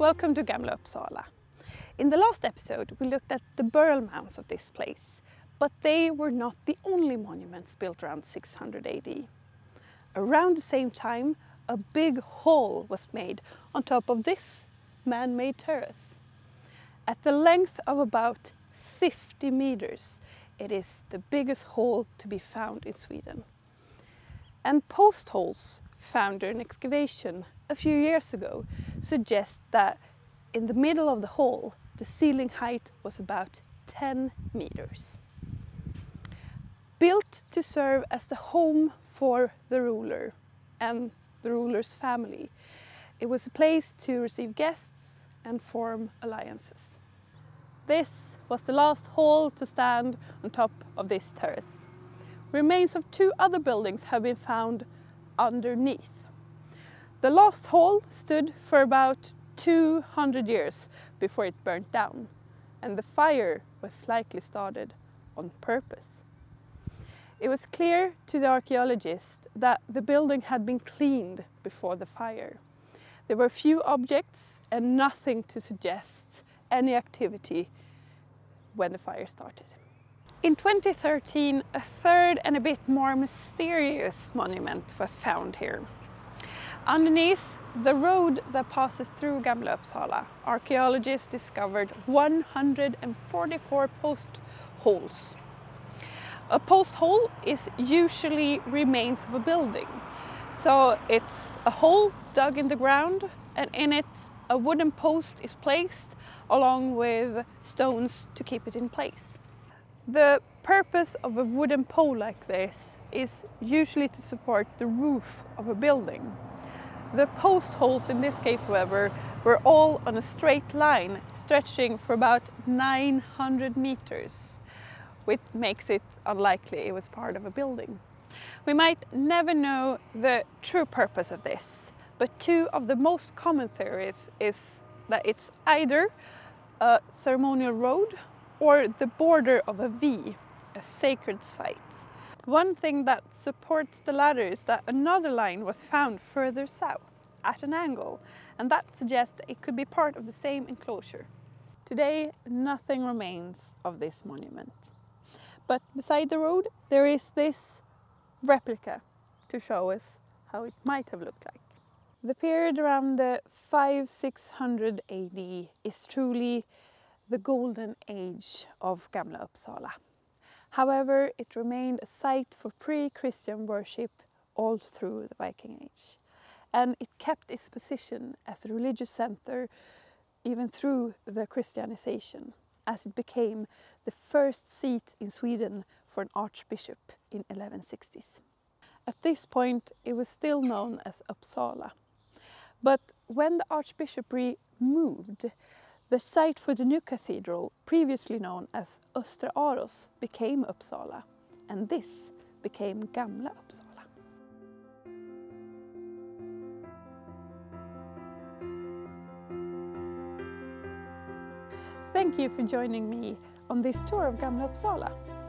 Welcome to Gamla Uppsala. In the last episode we looked at the burial mounds of this place, but they were not the only monuments built around 600 AD. Around the same time, a big hall was made on top of this man-made terrace. At the length of about 50 meters, it is the biggest hall to be found in Sweden. And post holes found during excavation a few years ago suggest that in the middle of the hall, the ceiling height was about 10 meters. Built to serve as the home for the ruler and the ruler's family, it was a place to receive guests and form alliances. This was the last hall to stand on top of this terrace. Remains of two other buildings have been found underneath. The last hall stood for about 200 years before it burnt down, and the fire was likely started on purpose. It was clear to the archaeologists that the building had been cleaned before the fire. There were few objects and nothing to suggest any activity when the fire started. In 2013, a third and a bit more mysterious monument was found here. Underneath the road that passes through Gamla Uppsala, archaeologists discovered 144 post holes. A post hole is usually remains of a building. So it's a hole dug in the ground, and in it a wooden post is placed along with stones to keep it in place. The purpose of a wooden pole like this is usually to support the roof of a building. The post holes in this case, however, were all on a straight line stretching for about 900 meters, which makes it unlikely it was part of a building. We might never know the true purpose of this, but two of the most common theories is that it's either a ceremonial road or the border of a V, a sacred site. One thing that supports the latter is that another line was found further south at an angle, and that suggests that it could be part of the same enclosure. Today, nothing remains of this monument. But beside the road, there is this replica to show us how it might have looked like. The period around the 500–600 AD is truly the golden age of Gamla Uppsala. However, it remained a site for pre-Christian worship all through the Viking Age. And it kept its position as a religious center even through the Christianization, as it became the first seat in Sweden for an archbishop in 1160s. At this point, it was still known as Uppsala. But when the archbishopry moved, the site for the new cathedral, previously known as Östra Aros, became Uppsala, and this became Gamla Uppsala. Thank you for joining me on this tour of Gamla Uppsala.